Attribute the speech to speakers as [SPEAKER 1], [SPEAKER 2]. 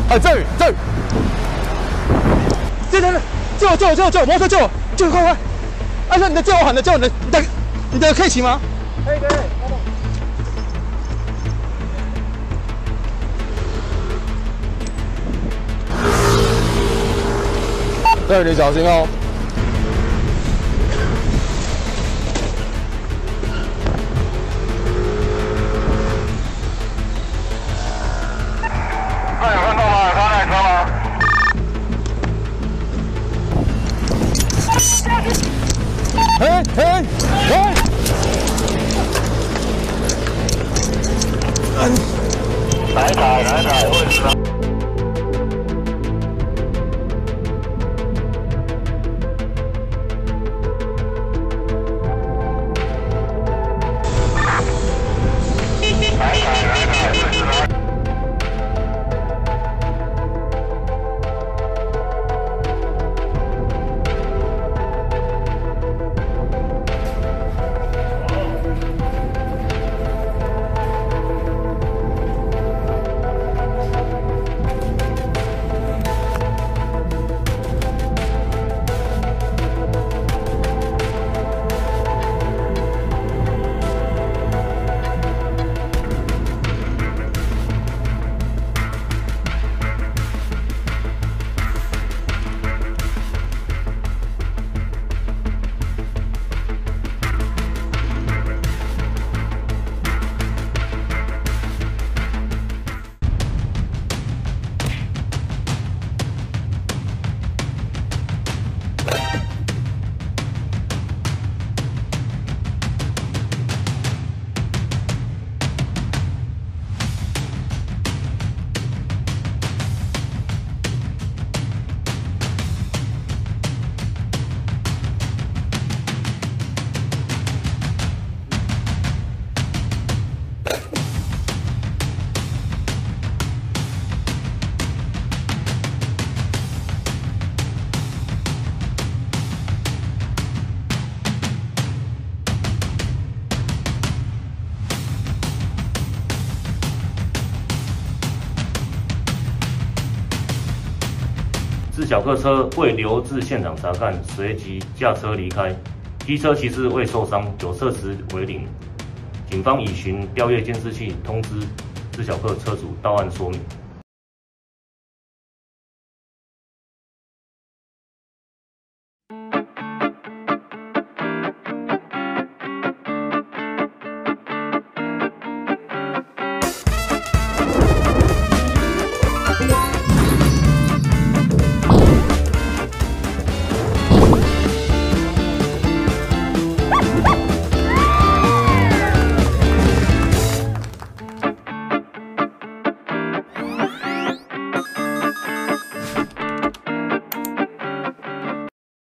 [SPEAKER 1] 这里，这救！摩托车救！快！阿生，你的救我喊的救你的可以骑吗？可以。对，你小心哦。
[SPEAKER 2] 有看到吗？有看到那车吗？哪一台？我也知道。哪一台？我也知道。
[SPEAKER 3] 自小客车未留至现场查看，随即驾车离开。机车骑士未受伤，有涉时为0。警方已循标业监视器通知自小客车主到案说明。